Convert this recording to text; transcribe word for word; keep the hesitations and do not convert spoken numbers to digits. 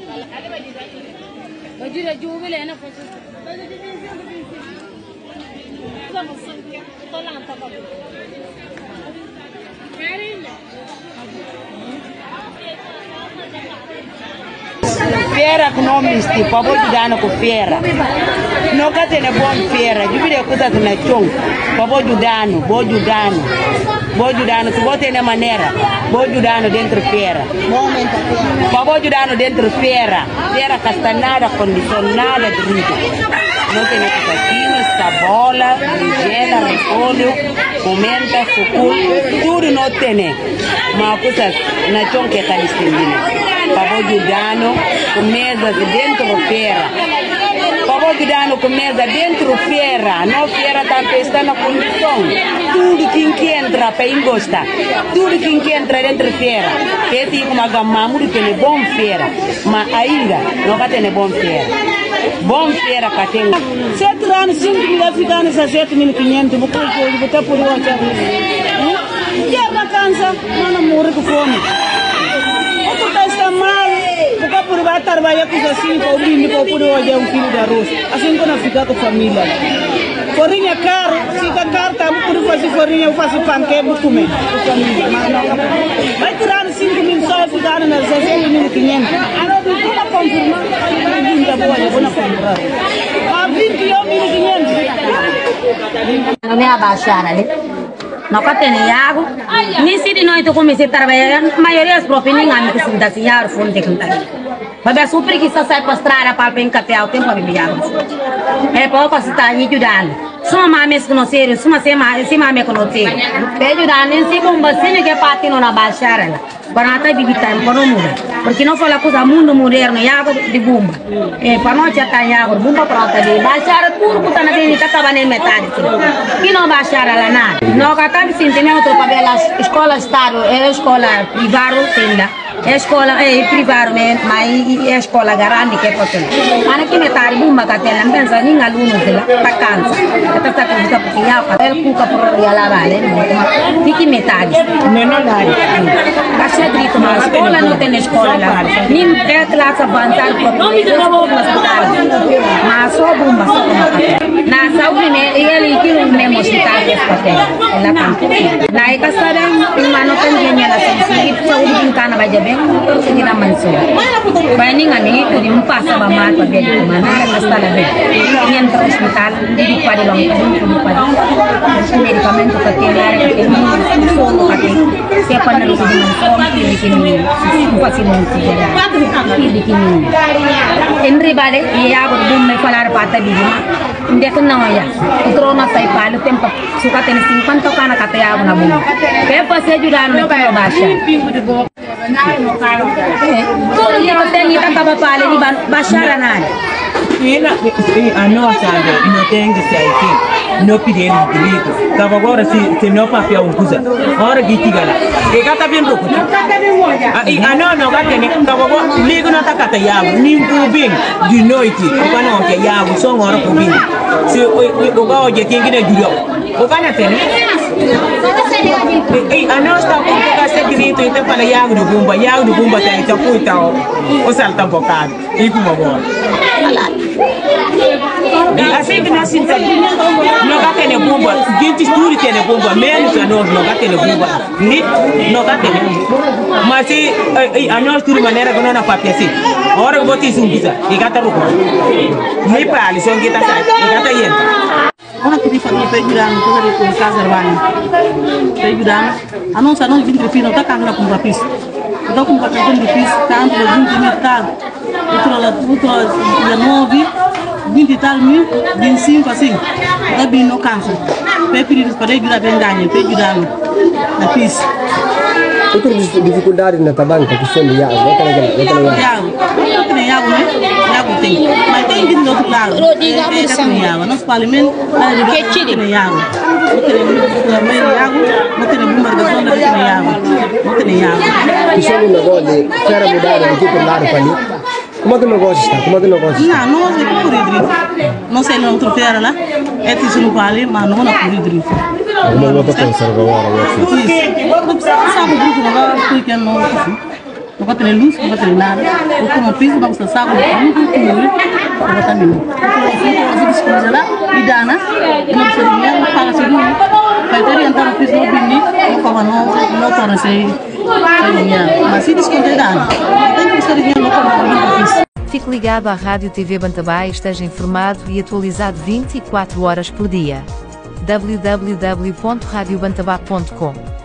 Fiera com nome este, para vou ajudar com fiera. Não quer ter bom fiera, eu vi coisa na chão, para vou ajudar, vou ajudar, vou ajudar, se vou ter maneira, vou ajudar dentro fiera. Para vou ajudar dentro fiera, fiera castanada, condicionada, drink. Não tem caquinho, cebola, berinjela, repolho, pimenta, sucul, tudo não tem. Mas coisas na chão que está distribuindo. Para ajudar com mesa dentro da feira. Para ajudar com mesa dentro da feira. Não feira também está na condição. Tudo que entra para engosta. Tudo que entra dentro da feira. Que tem uma gama muito tem bom feira. Mas ainda não vai ter bom feira. Bom feira para ter. Sete anos, cinco mil africanos a sete mil e quinhentos. Vou botar por onde? E a vacança, não morre com fome. Está mal, porque por vai trabalhar com assim, para o menino, para poder olhar um quilo de arroz. Assim quando ficar com a família. Farinha caro, fica caro, tá? Por fazer farinha, eu faço panqueque, vou comer. Vai tirar cinco mil só, ficar nas sete mil e quinhentos. Agora, eu vou confirmar, eu vou comprar. A vinte e um mil e quinhentos. Não me abaixar ali. Não tem água, nem se de noite eu comecei a trabalhar, a maioria das propriedades não me conseguem dar dinheiro, fundo de cantar. Mas é super que só sai para a estrada para o café, o tempo para beber água. É para eu passar a ajudar. Se uma mãe me conhecer, se uma mãe me conhecer, para ajudar, nem se um bastante que parte não abaixar. Para não ter bebida, para não mudar. Porque não fala coisa mundo moderno, água de bomba. É para não ter água de bomba para outra. Baixar tudo que está na gente, está na metade. Que não baixar lá nada. Não acaba sentimento para a escola estado, é escola privada, tenda. É escola é privada, mas é escola grande que é possível. Mas aqui metade bomba que tem, não pensa nem alunos lá, está cansa. Está está com essa porque já para ele cuca por ali lá vale. Fique metade. Não não dá. Baixa grito, mas escola não tem escola lá. Nem é classe avançada para não me dá bomba mas só bomba só como na saúde ele que no mesmo hospital que é lá campo. Na ecastada uma não tem dinheiro na saúde, saúde em cana vai bem, conseguir a mansão. Vai ninguém amigo de um passa para mal para ver como na ecastada bem. E entra no hospital, de para lá, de para o medicamento que tem lá que tem muito sono que tem. Se é para não se mansão, que que não faz muito que que não. Em ribale e a bom me falar para a vida. Dia que não é, o trono sai para o tempo suka tem cinquenta cana que tem água na bomba. Que para ajudar no para baixar. Todo dia tem que acabar para ali baixar a nada. Ela a nossa não tem que sair aqui, não pedir um grito. Tava agora se se não papel um coisa, hora que tiga lá. E cá tá bem louco. A não não cá tem, tava agora ligo na tacata yago, nem bem de noite, o não que yago só hora por bem. Se o o cá hoje quem que deu, o cá não tem. E a não está com o cá grito então para yago do bomba, yago do bomba tem que apoiar o salta um bocado. E como agora. Assim que nós sentimos, não tem bomba, gente tudo tem bomba, menos a nós não tem bomba, nem não tem. Mas se a nós tudo maneira que não na papel assim, agora eu vou te zumbiza, e gata roupa, nem para ali só que tá sai, e gata entra. Ona kiri famille pe jurang ko dari ko Kasarwani pe jurang anon sa non vindre fino ta kan na kumpa pis ta kumpa ka vindre pis tanto de vinte mil tal outro la outro dezenove vinte tal mil vinte e cinco assim da bino cansa pe pedir para jura ben ganhe pe jurang na pis outra dificuldade na tabanca que são de água não tem não tem água não tem água né água tem mas tem vindo do outro lado tem água nós palimento que tire água não tem água não tem bombardeação não tem água não tem água isso é um negócio de quer mudar de tipo lado para ali como é que o negócio está como é que o negócio não não é por hidro não sei não outro feira lá é que isso não vale mas não é por hidro como é que você conserva agora porque não precisa saber o grupo não vai porque não não vai ter luz, não vai ter nada. O que não fiz, vamos lançar o único que eu vou estar vindo. Eu vou escolher lá e dá, né? Não precisa de dinheiro, não paga seguro. Vai ter então não fiz no bini, não como não não torna se dinheiro. Mas se descontar dá, tem que ser dinheiro não como não fiz. Fique ligado à Rádio T V Bantabá e esteja informado e atualizado vinte e quatro horas por dia. w w w ponto rádio bantabá ponto com